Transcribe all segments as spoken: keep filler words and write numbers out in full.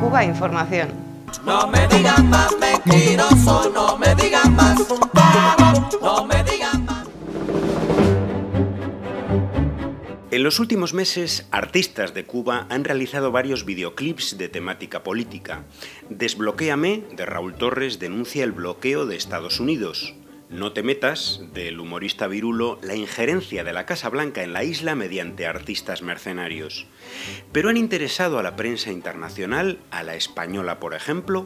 Cuba Información. No me digan más mentiroso, no me digan más, no me digan más. En los últimos meses, artistas de Cuba han realizado varios videoclips de temática política. Desbloquéame, de Raúl Torres, denuncia el bloqueo de Estados Unidos. No te metas, del humorista virulo, la injerencia de la Casa Blanca en la isla mediante artistas mercenarios. ¿Pero han interesado a la prensa internacional, a la española por ejemplo?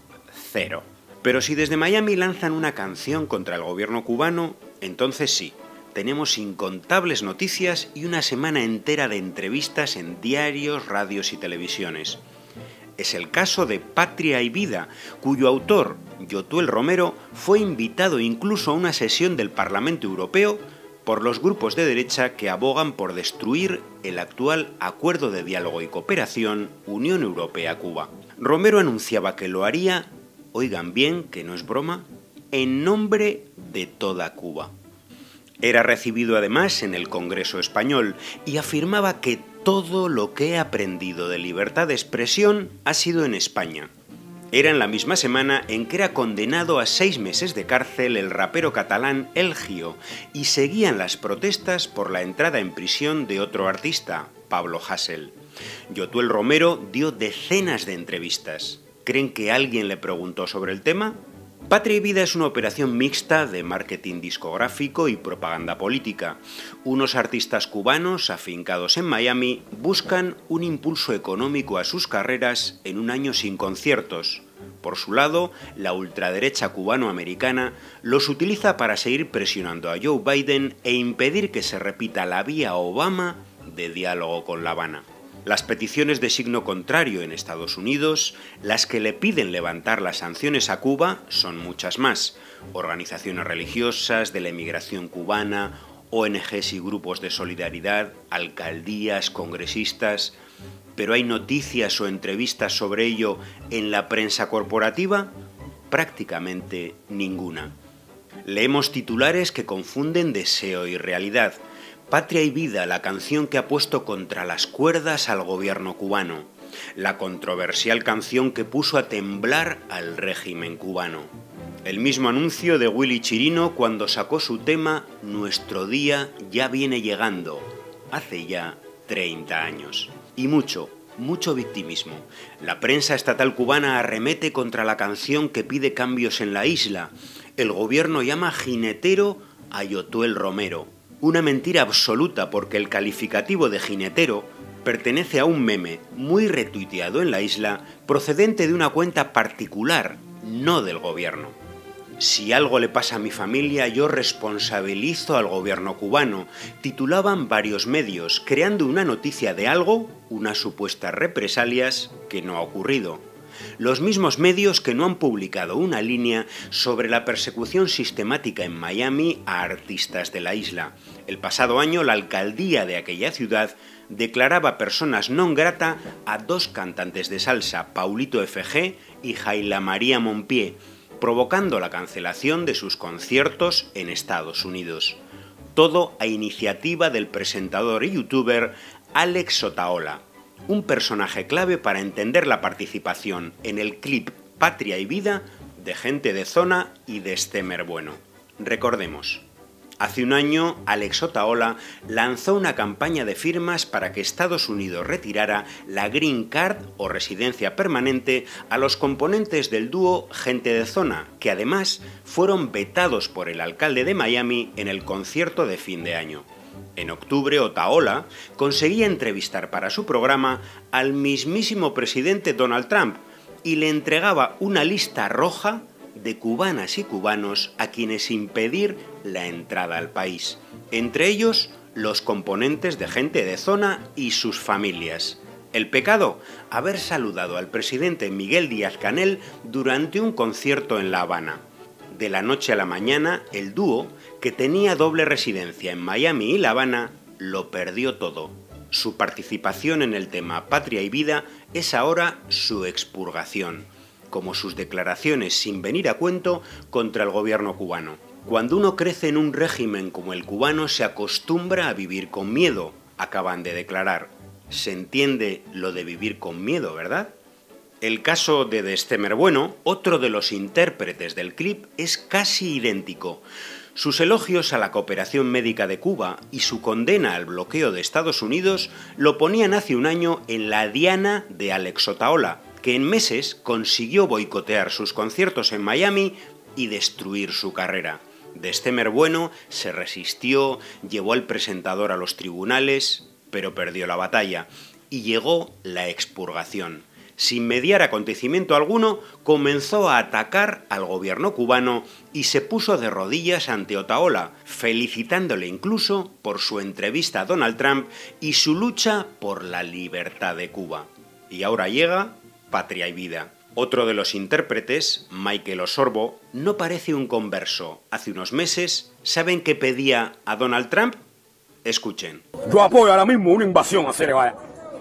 Cero. Pero si desde Miami lanzan una canción contra el gobierno cubano, entonces sí. Tenemos incontables noticias y una semana entera de entrevistas en diarios, radios y televisiones. Es el caso de Patria y Vida, cuyo autor, Yotuel Romero, fue invitado incluso a una sesión del Parlamento Europeo por los grupos de derecha que abogan por destruir el actual Acuerdo de Diálogo y Cooperación Unión Europea-Cuba. Romero anunciaba que lo haría, oigan bien, que no es broma, en nombre de toda Cuba. Era recibido además en el Congreso español y afirmaba que todo lo que he aprendido de libertad de expresión ha sido en España. Era en la misma semana en que era condenado a seis meses de cárcel el rapero catalán El Gio y seguían las protestas por la entrada en prisión de otro artista, Pablo Hasél. Yotuel Romero dio decenas de entrevistas. ¿Creen que alguien le preguntó sobre el tema? Patria y Vida es una operación mixta de marketing discográfico y propaganda política. Unos artistas cubanos afincados en Miami buscan un impulso económico a sus carreras en un año sin conciertos. Por su lado, la ultraderecha cubano-americana los utiliza para seguir presionando a Joe Biden e impedir que se repita la vía Obama de diálogo con La Habana. Las peticiones de signo contrario en Estados Unidos, las que le piden levantar las sanciones a Cuba, son muchas más. Organizaciones religiosas, de la emigración cubana, O N Ges y grupos de solidaridad, alcaldías, congresistas. ¿Pero hay noticias o entrevistas sobre ello en la prensa corporativa? Prácticamente ninguna. Leemos titulares que confunden deseo y realidad. Patria y Vida, la canción que ha puesto contra las cuerdas al gobierno cubano. La controversial canción que puso a temblar al régimen cubano. El mismo anuncio de Willy Chirino cuando sacó su tema Nuestro día ya viene llegando, hace ya treinta años. Y mucho, mucho victimismo. La prensa estatal cubana arremete contra la canción que pide cambios en la isla. El gobierno llama jinetero a Yotuel Romero. Una mentira absoluta porque el calificativo de jinetero pertenece a un meme muy retuiteado en la isla procedente de una cuenta particular, no del gobierno. Si algo le pasa a mi familia, yo responsabilizo al gobierno cubano, titulaban varios medios, creando una noticia de algo, unas supuestas represalias, que no ha ocurrido. Los mismos medios que no han publicado una línea sobre la persecución sistemática en Miami a artistas de la isla. El pasado año, la alcaldía de aquella ciudad declaraba personas non grata a dos cantantes de salsa, Paulito F G y Jaila María Mompié, provocando la cancelación de sus conciertos en Estados Unidos. Todo a iniciativa del presentador y youtuber Alex Otaola, un personaje clave para entender la participación en el clip Patria y Vida de Gente de Zona y de Stemer Bueno. Recordemos, hace un año Alex Otaola lanzó una campaña de firmas para que Estados Unidos retirara la Green Card o residencia permanente a los componentes del dúo Gente de Zona, que además fueron vetados por el alcalde de Miami en el concierto de fin de año. En octubre, Otaola conseguía entrevistar para su programa al mismísimo presidente Donald Trump y le entregaba una lista roja de cubanas y cubanos a quienes impedir la entrada al país. Entre ellos, los componentes de Gente de Zona y sus familias. El pecado, haber saludado al presidente Miguel Díaz-Canel durante un concierto en La Habana. De la noche a la mañana, el dúo, que tenía doble residencia en Miami y La Habana, lo perdió todo. Su participación en el tema Patria y Vida es ahora su expurgación, como sus declaraciones sin venir a cuento contra el gobierno cubano. Cuando uno crece en un régimen como el cubano, se acostumbra a vivir con miedo, acaban de declarar. Se entiende lo de vivir con miedo, ¿verdad? El caso de Destemer Bueno, otro de los intérpretes del clip, es casi idéntico. Sus elogios a la cooperación médica de Cuba y su condena al bloqueo de Estados Unidos lo ponían hace un año en la diana de Alex Otaola, que en meses consiguió boicotear sus conciertos en Miami y destruir su carrera. Destemer Bueno se resistió, llevó al presentador a los tribunales, pero perdió la batalla, y llegó la expurgación. Sin mediar acontecimiento alguno, comenzó a atacar al gobierno cubano y se puso de rodillas ante Otaola, felicitándole incluso por su entrevista a Donald Trump y su lucha por la libertad de Cuba. Y ahora llega Patria y Vida. Otro de los intérpretes, Michael Osorbo, no parece un converso. Hace unos meses, ¿saben qué pedía a Donald Trump? Escuchen. Yo apoyo ahora mismo una invasión a Cerebaya.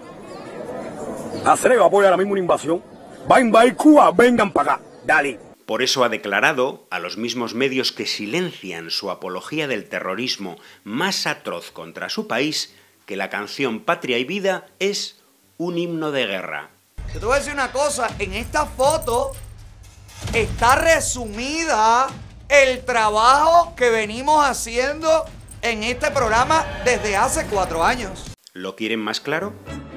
A Cerebaya apoya ahora mismo una invasión. Va a invadir Cuba, vengan para acá. Dale. Por eso ha declarado a los mismos medios que silencian su apología del terrorismo más atroz contra su país que la canción Patria y Vida es un himno de guerra. Yo te voy a decir una cosa, en esta foto está resumida el trabajo que venimos haciendo en este programa desde hace cuatro años. ¿Lo quieren más claro?